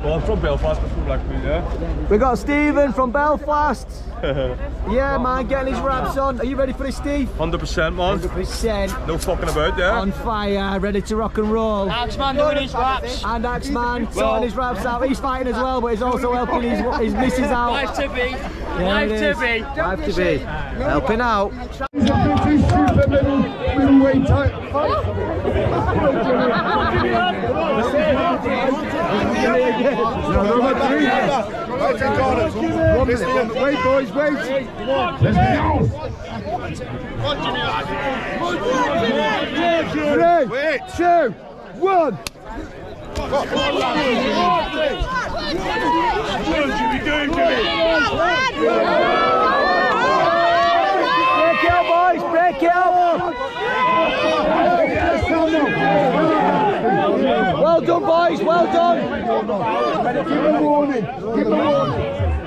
Well, I'm from Belfast, but from Blackpool, yeah. We got Stephen from Belfast. Yeah, man, getting his raps on. Are you ready for this, Steve? 100%, man. 100%. No fucking about, yeah. On fire, ready to rock and roll. Axeman doing his raps. And Axeman sorting his raps out. He's fighting as well, but he's also helping his missus out. Life to be. Life to be. Life to be. Helping out. Middleweight fight. Wait, boys, wait. Let's go. 3, 2, 1. Break it up, boys, break it up. Well done, boys, well done. Give him a warning. Give him a warning.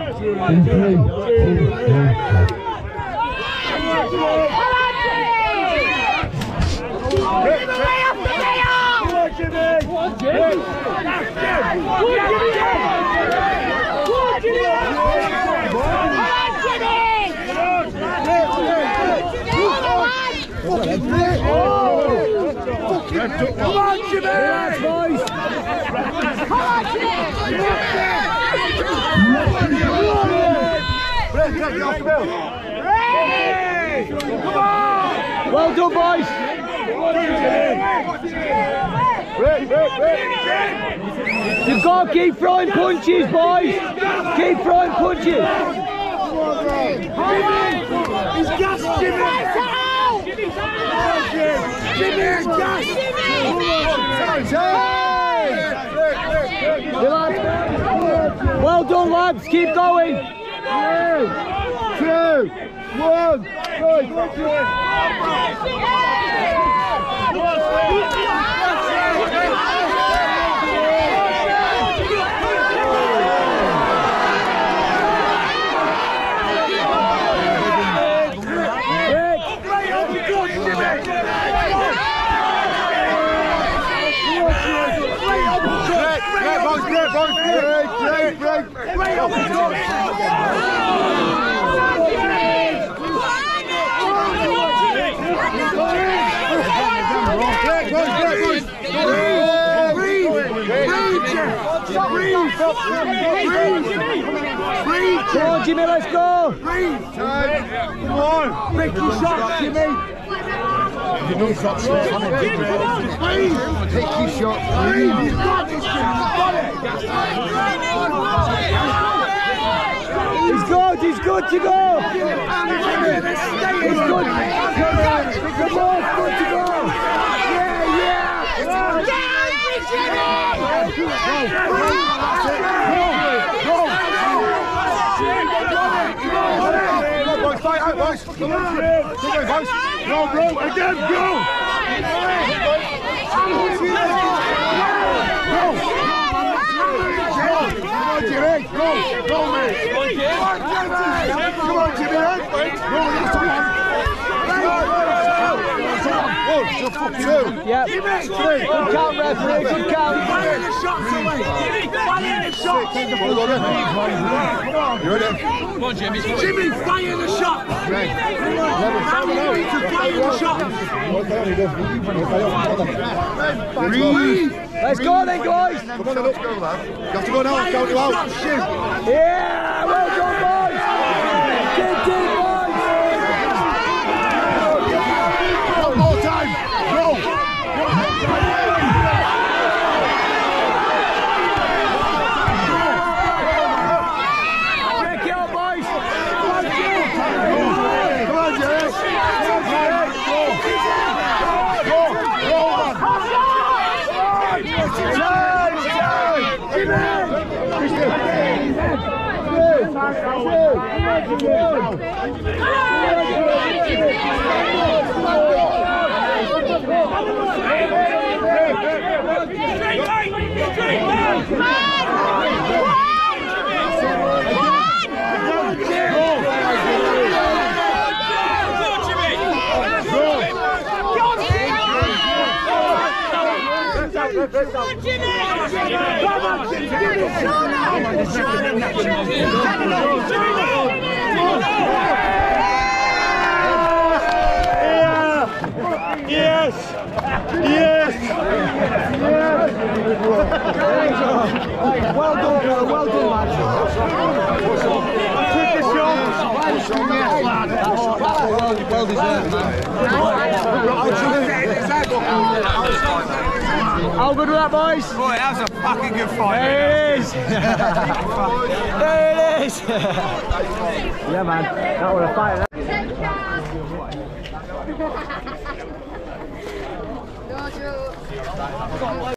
Come on, Jimmy! Relax, boys! Come on, Jimmy! Come on! Well done, boys! You've got to keep throwing punches, boys! Keep throwing punches! He's gassed, Jimmy! Jimmy, gas! Well done, lads. Keep going. 3, 2, 1. Come on, Jimmy, let's go! Come on! Break your shot, Jimmy! You know shot, take your shot, He's good to go! He's good! Come on, good to go! Fight out, boys! Come on, boys! Go, bro! Again, go! Come on, Jimmy! Go! Go, mate! Come on, Jimmy! Go, Yep. Good count, referee. Good count. Fire the shots away! Fire the shots! You ready? Come on, Jimmy. Jimmy, fire the shot! Fire the shot! Breathe! Let's go then, guys! Come on, let's go, lad. You have to go now, count you out. Yeah, well done, boys! Dig deep, boys! One more time! Go! Break it up, boys! Come on, Jess! Go! Go, Yes! Yes! Well done, girl. Well done, man. Take the shot! Well deserved, man. How good was that, boys? Boy, that was a fucking good fight. There it is. There it is. Yeah, man. That was a fight.